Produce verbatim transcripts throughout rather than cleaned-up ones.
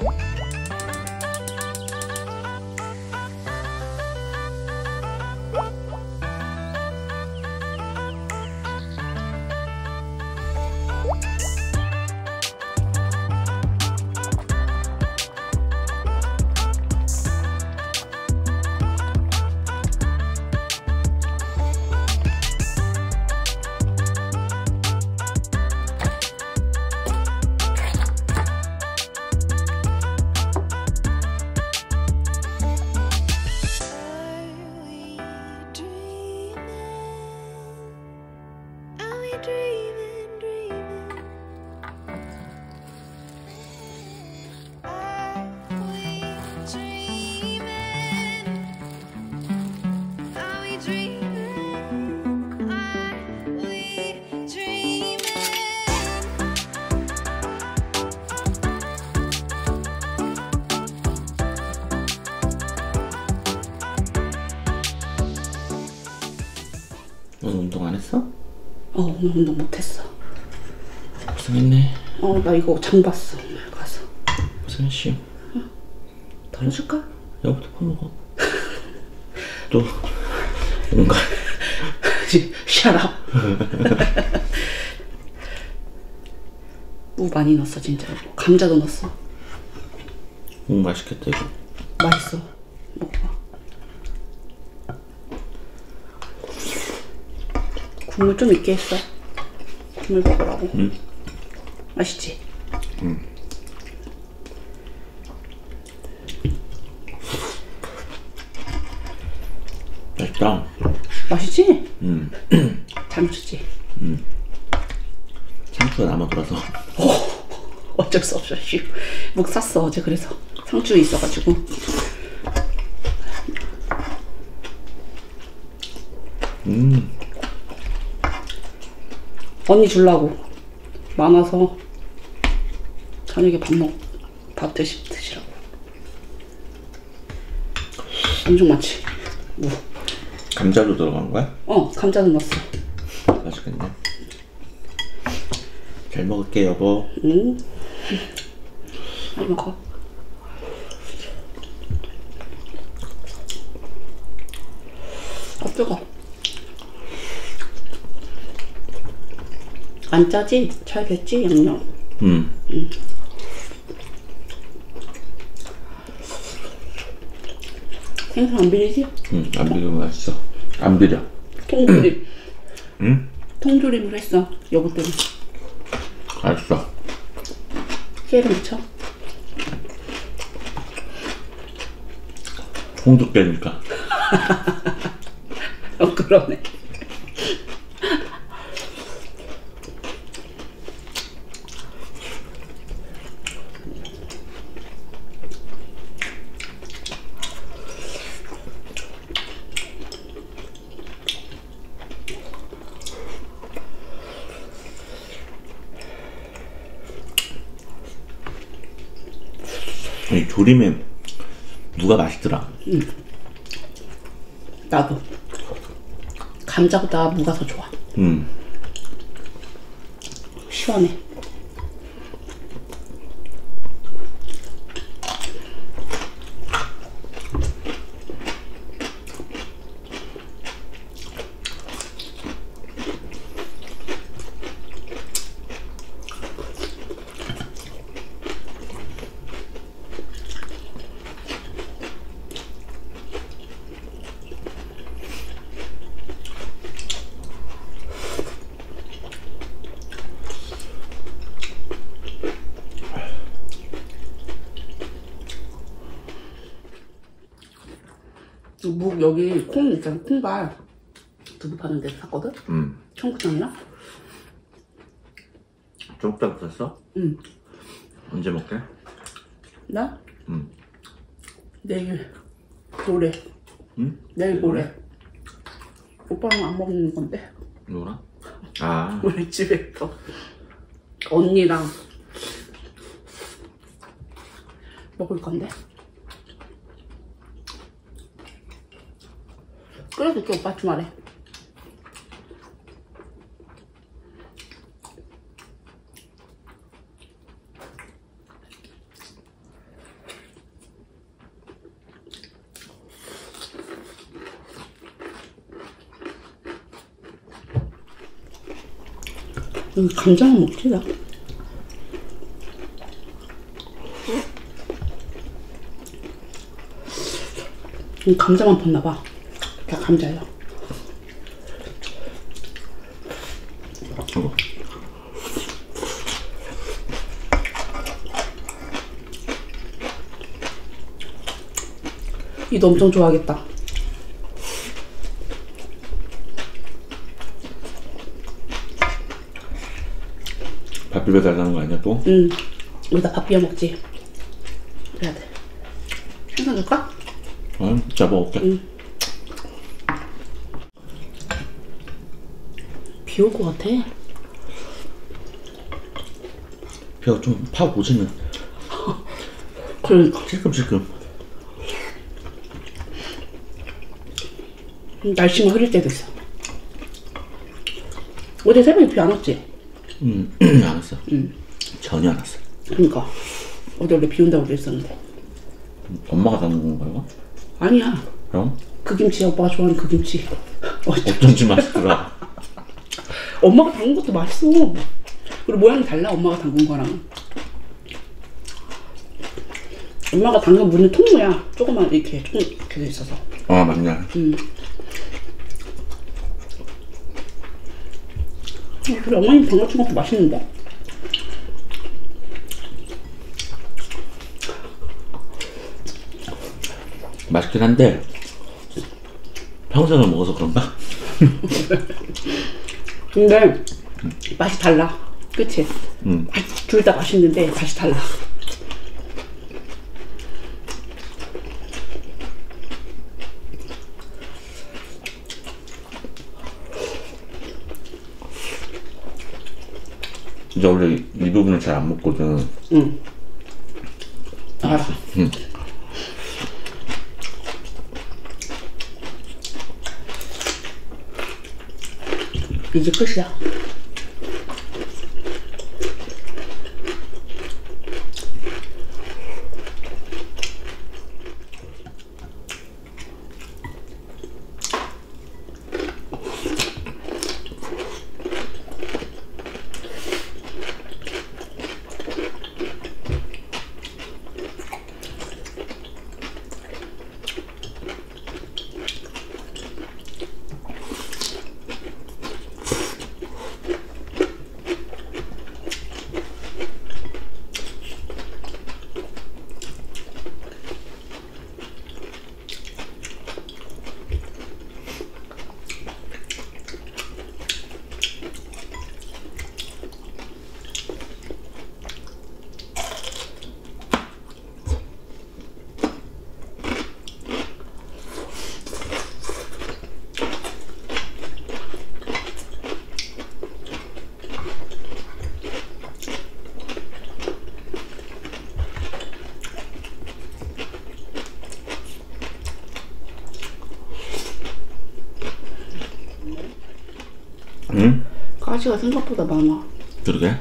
오늘 운동 안 했어? 어, 오늘 운동 못했어. 고생했네. 어, 나 이거 장 봤어, 오늘 가서. 고생했슈. 응? 덜어줄까? 여보도 밥 먹어. 또 뭔가 Shut up. 무 많이 넣었어, 진짜. 감자도 넣었어. 음, 맛있겠다 이거. 맛있어. 먹어봐. 국물 좀 있게 했어. 국물 먹으라고. 응. 맛있지? 응. 맛있다. 맛있지? 응. 잘 묻혔지? 응. 상추가 남아돌아서. 어, 어쩔 수 없어. 묵 샀어 어제. 그래서 상추 있어가지고. 음. 언니 주려고 많아서 저녁에 밥 먹, 밥 드시, 드시라고. 엄청 많지? 무. 감자도 들어간 거야? 어, 감자도 넣었어. 맛있겠네. 잘 먹을게 여보. 응. 많이 먹어. 아, 뜨거. 안 짜지? 잘 됐지? 양념. 응. 응. 생선 안 비리지? 응, 안 비리면 맛있어. 안 비려. 통조림. 응? 통조림을 했어, 여보 때문에. 알았어. 깨를 묻혀. 홍두 깨니까. 어, 그러네. 이 조림에 무가 맛있더라. 응. 나도. 감자보다 무가 더 좋아. 응. 시원해. 묵 여기 콩 있잖아. 콩발 두부 파는 데서 샀거든? 응. 청국장이랑? 쪽장 샀어? 응. 언제 먹게? 나? 응. 내일 모레. 응? 내일 모레. 오빠는 안 먹는 건데. 누구랑? 아. 우리 집에 또 언니랑 먹을 건데. 끓여줄게, 오빠 주말에. 여기 감자만 먹지, 나? 이 감자만 팠나봐. 다 감자예요. 이거. 이도 엄청 좋아하겠다. 밥 비벼달라는 거 아니야 또? 응. 여기다 밥 비벼 먹지. 그래야 돼. 생선 줄까? 어, 진짜 먹을게. 응. 비 올 것 같아. 비가 좀 파고 오지는. 그러니까. 질끔질끔. 날씨만 흐릴 때도 있어. 어제 새벽에 비 안 왔지? 음, 안 왔어. 응. 전혀 안 왔어. 그러니까. 어제 원래 비 온다고 그랬었는데. 엄마가 담근 건가요? 아니야. 그럼? 그 김치야. 오빠가 좋아하는 그 김치. 어쩐지 맛있더라. 엄마가 담근 것도 맛있어. 그리고 모양이 달라. 엄마가 담근 거랑. 엄마가 담근 무는 통무야. 조그만 이렇게 통 이렇게 돼 있어서. 아 맞네. 음. 그래 어머님 담가준 것도 맛있는데. 맛있긴 한데 평생을 먹어서 그런가? 근데 맛이 달라. 그치? 음. 둘 다 맛있는데 맛이 달라. 진짜 원래 이, 이 부분을 잘 안 먹거든. 응. 알아. 응. 이제 끝이야. 응? 가시가 생각보다 많아. 그러게.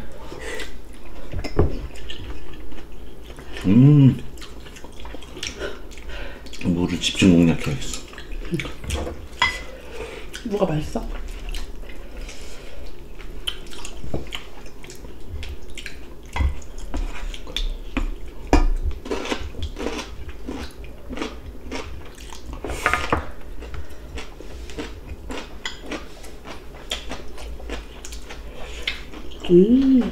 음. 물을 집중 공략해야겠어. 뭐가 맛있어? 음.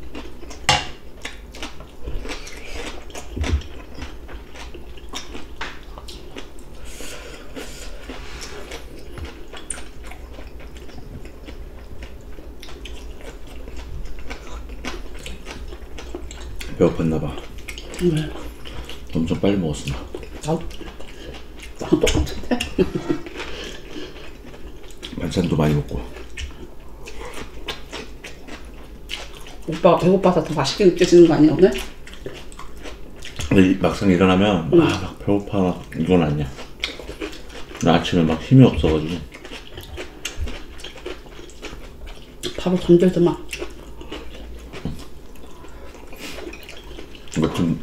배고팠나봐. 왜? 엄청 빨리 먹었어. 나, 나랑 똑같은데? 반찬도 많이 먹고. 오빠가 배고파서 더 맛있게 느껴지는 거 아니야 오늘? 근데 막상 일어나면 응. 아 막 배고파 이건 아니야. 나 아침에 막 힘이 없어가지고. 바로 잠들더만. 웹툰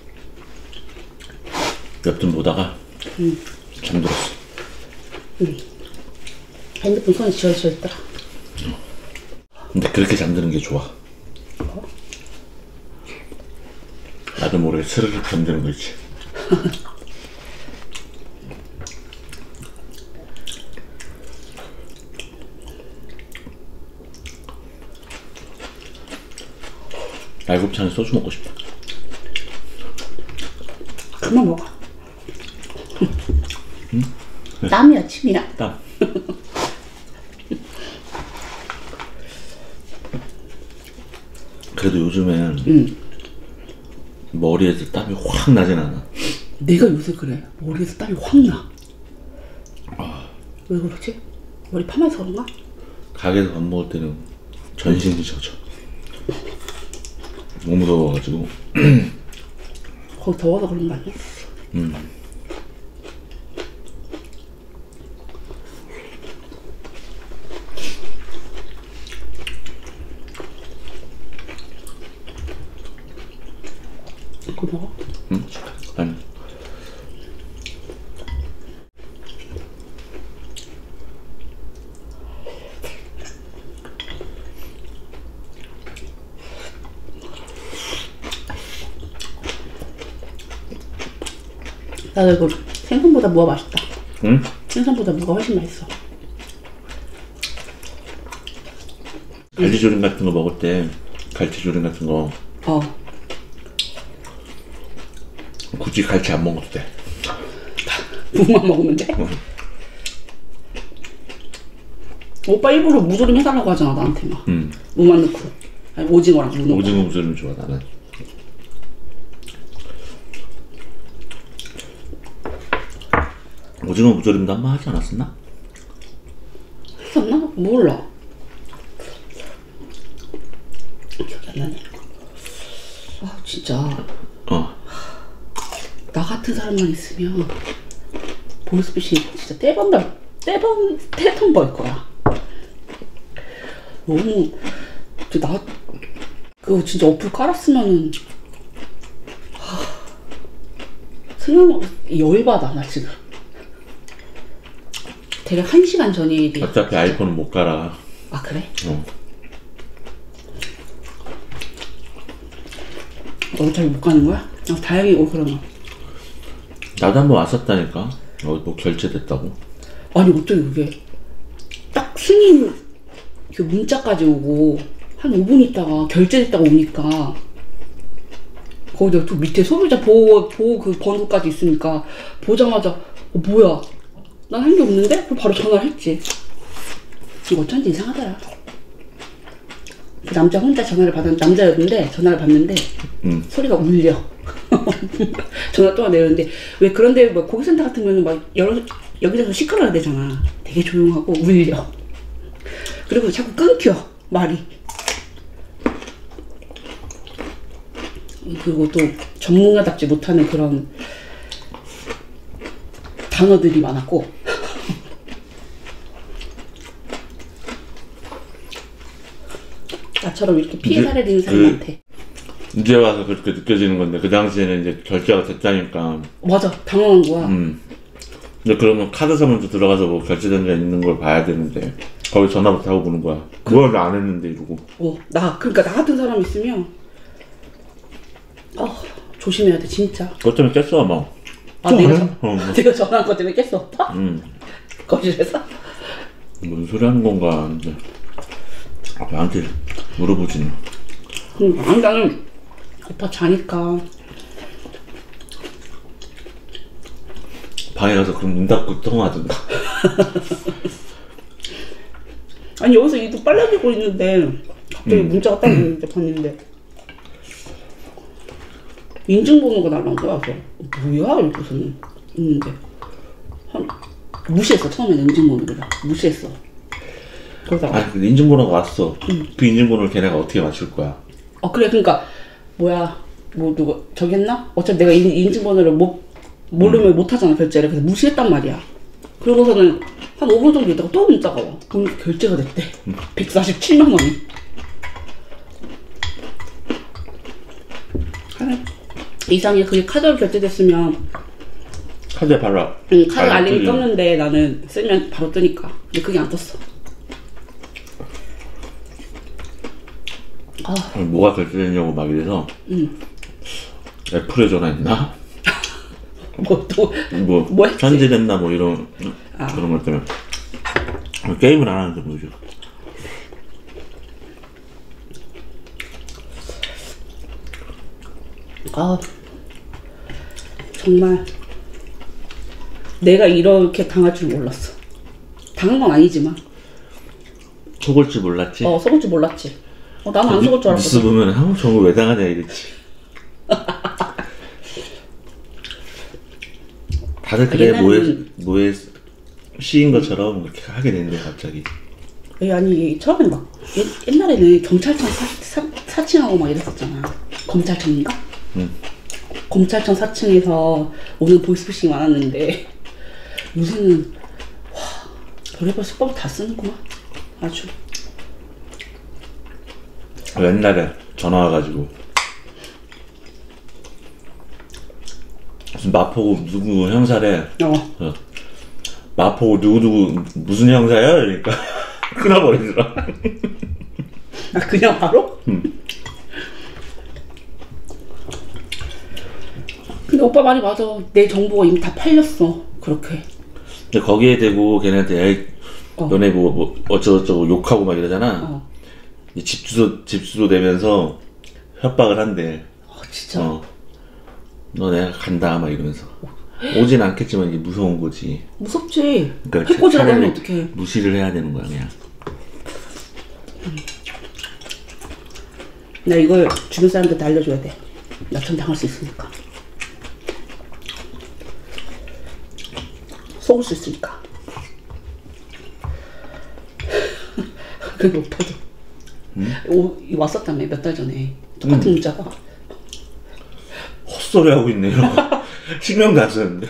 웹툰 보다가 응. 잠들었어. 응. 핸드폰 손에 쥐어져 있더라. 근데 그렇게 잠드는 게 좋아. 나도 모르게 스르륵 잠드는 거 있지. 날곱창에 소주 먹고 싶다. 그만 먹어. 응? 땀이야, 침이야. 땀. 그래도 요즘엔 응. 머리에서 땀이 확 나진 않아. 내가 요새 그래. 머리에서 땀이 확 나. 아... 왜 그러지? 머리 파마해서 그런가? 가게에서 밥 먹을 때는 전신이 젖어. 너무 더워가지고. 거기 더워서 그런 거 아니야? 음. 이거 먹어? 응? 아니. 나도 이거 생선보다 무가 맛있다. 응? 생선보다 무가 훨씬 맛있어. 갈치조림 같은 거 먹을 때 갈치조림 같은 거 어. 굳이 갈치 안 먹어도 돼. 무만 먹으면 돼? 응. 오빠 일부러 무조림 해달라고 하잖아, 나한테 막. 응. 무만 넣고. 아니, 오징어랑 무 넣고. 오징어 무조림 좋아 나는. 오징어 무조림도 한 번 하지 않았었나? 했었나? 몰라. 기억이 안 나네. 아, 진짜. 어. 나 같은 사람만 있으면 보이스피싱 진짜 떼번벌, 떼번, 떼던 벌 거야. 너무, 나, 그거 진짜 어플 깔았으면은, 하, 생각, 열받아, 나 지금. 대략 한 시간 전에 일이. 어차피 아이폰은 못 갈아. 아, 그래? 어. 어차피 못 가는 거야? 아, 다행이고, 그러면. 나도 한 번 왔었다니까. 어, 뭐 결제됐다고. 아니, 어떻게 그게. 딱 승인 그 문자까지 오고, 한 오 분 있다가 결제됐다고 오니까, 거기다 또 밑에 소비자 보호, 보호 그 번호까지 있으니까, 보자마자, 어, 뭐야. 난 한 게 없는데? 그럼 바로 전화를 했지. 이거 어쩐지 이상하더라. 그 남자 혼자 전화를 받은, 남자였는데, 전화를 받는데, 음. 소리가 울려. 전화 또 내렸는데, 왜 그런데 뭐 고객센터 같으면 막 여러, 여기저기서 시끄러워야 되잖아. 되게 조용하고 울려. 그리고 자꾸 끊겨, 말이. 그리고 또 전문가답지 못하는 그런 단어들이 많았고. 나처럼 이렇게 피해 사례를 입는 사람한테. 이제 와서 그렇게 느껴지는 건데, 그 당시에는 이제 결제가 됐다니까. 맞아, 당황한 거야. 음. 근데 그러면 카드사 먼저 들어가서 뭐 결제된 게 있는 걸 봐야 되는데, 거기 전화부터 하고 보는 거야. 그걸 나 안 했는데, 이러고. 어, 나, 그러니까 나 같은 사람 있으면, 어, 조심해야 돼, 진짜. 그것 때문에 깼어, 막. 아, 내가, 전, 어, 뭐. 내가 전화한 것 때문에 깼어, 오빠? 음. 거실에서? 무슨 소리 하는 건가. 근데 나한테 물어보지는. 응, 아니, 나는, 오빠 자니까. 방에 가서 그럼 문 닫고 통화하든가. 아니, 여기서 이도 빨라지고 있는데, 갑자기 음. 문자가 딱 있는데, 봤는데. 인증번호가 날라온 거야. 그래서, 뭐야? 이러고서는 있는데. 한, 무시했어, 처음에는 인증번호를. 무시했어. 그러다가. 아니, 근데 인증번호가 왔어. 응. 그 인증번호를 걔네가 어떻게 맞출 거야? 어, 그래, 그러니까, 뭐야, 뭐, 누가, 저기 했나? 어차피 내가 인, 인증번호를 못, 모르면 음. 못 하잖아, 결제를. 그래서 무시했단 말이야. 그러고서는 한 오 분 정도 있다가 또 문자가 와. 돈 결제가 됐대. 음. 백사십칠만 원이. 이상해. 그게 카드로 결제됐으면. 카드에 바로. 응, 카드 알림이 떴는데 나는 쓰면 바로 뜨니까. 근데 그게 안 떴어. 아, 뭐가 결제되냐고 막 이래서 응. 애플에 전화했나? 뭐 또, 뭐, 뭐 했지? 편지됐나 뭐 이런 아. 그런 것 때문에 게임을 안 하는데 뭐죠? 아, 정말 내가 이렇게 당할 줄 몰랐어. 당한 건 아니지만 속을 줄 몰랐지? 어 속을 줄 몰랐지. 어, 나는 안 속을 줄 뉴스 알았거든. 보면 아우 저거 왜 당하냐 이랬지. 다들 그래 옛날에는- 뭐에 뭐에 씌인 것처럼 그렇게 하게 되는데 갑자기. 에, 아니 처음에 막 옛, 옛날에는 경찰청 사, 사, 사칭하고 막 이랬었잖아. 검찰청인가? 응. 검찰청 사칭에서 오는 보이스피싱이 많았는데 요새는 와 별의별 수법을 다 쓰는구만. 아주. 옛날에 전화 와가지고 무슨 마포구 누구 형사래. 어. 어. 마포구 누구누구 무슨 형사야? 그러니까 끊어버리더라. 아 그냥 바로? 응. 근데 오빠 말이 맞아. 내 정보가 이미 다 팔렸어. 그렇게. 근데 거기에 대고 걔네한테 에이, 어. 너네 뭐, 뭐 어쩌고저쩌고 욕하고 막 이러잖아. 어. 이 집 주소 집 주소 대면서 협박을 한대. 어 진짜. 어. 너 내가 간다 막 이러면서 오진 않겠지만 이게 무서운 거지. 무섭지. 그러니까 해코지라고 차라리 하면 어떡해. 무시를 해야 되는 거야 그냥. 나 이걸 주변 사람들한테 알려줘야 돼. 나처럼 당할 수 있으니까. 속을 수 있으니까. 그리고 오빠도 응? 오, 왔었다며 몇 달 전에 똑같은 응. 문자가. 헛소리 하고 있네 이러고 신경도 안 쓰는데.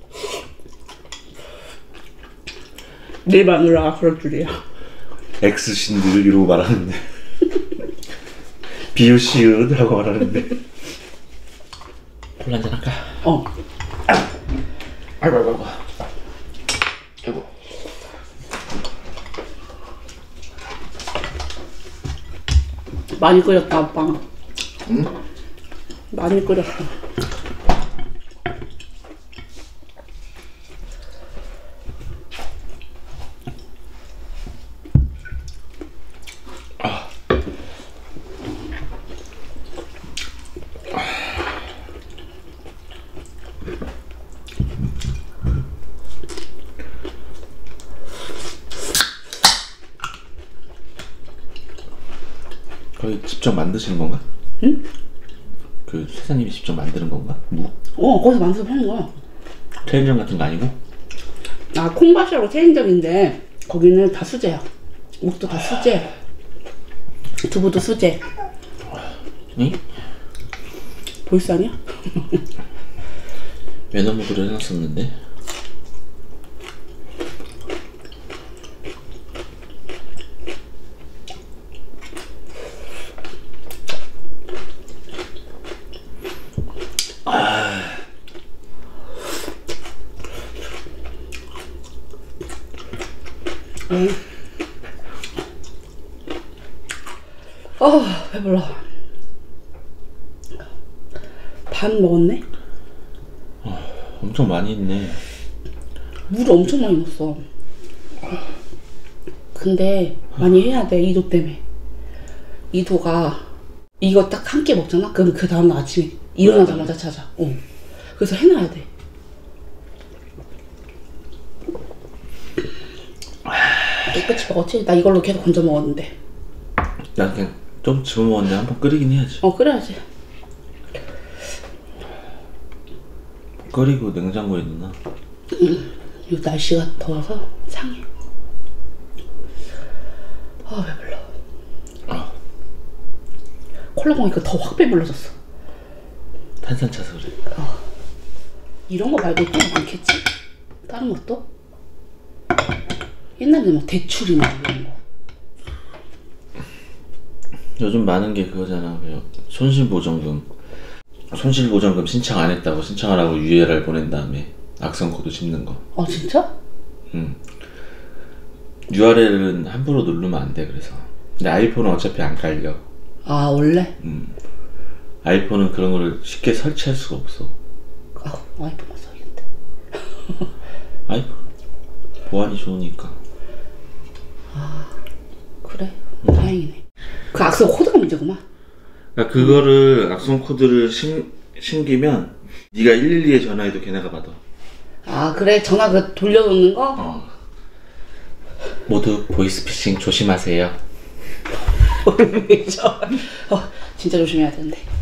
내 마누라가 그럴 줄이야. 엑스신들 이러고 말하는데 비유시읒 하고 말하는데. 콜라 한잔 할까? 어. 아이고 아이고 아이고 아이고. 많이 끓였다 오빠. 응? 많이 끓였어. 거의 직접 만드시는 건가? 응? 그 세사님이 직접 만드는 건가? 무? 어 거기서 만들어서 파는 거야. 체인점 같은 거 아니고? 아 콩밭이라고 체인점인데 거기는 다 수제야. 묵도 다 수제. 두부도 수제. 응? 볼스 아니야? 외나무들을 해놨었는데. 응. 아 배불러. 반 먹었네? 엄청 많이 있네. 물을 엄청 많이 넣었어. 근데 많이 해야 돼. 이도 때문에. 이도가 이거 딱 한 끼 먹잖아? 그럼 그 다음날 아침에 일어나자마자 자자. 어. 그래서 해놔야 돼. 깨끗이 먹었지? 나 이걸로 계속 건져 먹었는데. 나 그냥 좀 집어먹었는데 한번 끓이긴 해야지. 어 끓여야지. 끓이고 냉장고에 넣나? 응. 이 날씨가 더워서 상해. 아 배불러. 아. 콜라 먹으니까 더 확 배불러졌어. 탄산 차서 그래. 어. 이런 거 말고 또 많겠지? 다른 것도? 옛날에는 막 대출이나 이런 거. 요즘 많은 게 그거잖아. 그 손실보전금. 손실보전금 신청 안 했다고 신청하라고 유에르알 보낸 다음에 악성 코드 짚는 거. 아 진짜? 응. 유알엘은 함부로 누르면 안 돼. 그래서. 근데 아이폰은 어차피 안 깔려. 아 원래? 음. 아이폰은 그런 거를 쉽게 설치할 수가 없어. 아 아이폰만 써야겠다. 아이폰 보안이 좋으니까. 아 그래? 음. 다행이네. 그 악성 코드가 문제구만. 그러니까 그거를 악성 코드를 심, 심기면 네가 일일이에 전화해도 걔네가 받아. 아 그래? 전화 그 돌려놓는 거? 어. 모두 보이스피싱 조심하세요. 어, 진짜 조심해야 되는데.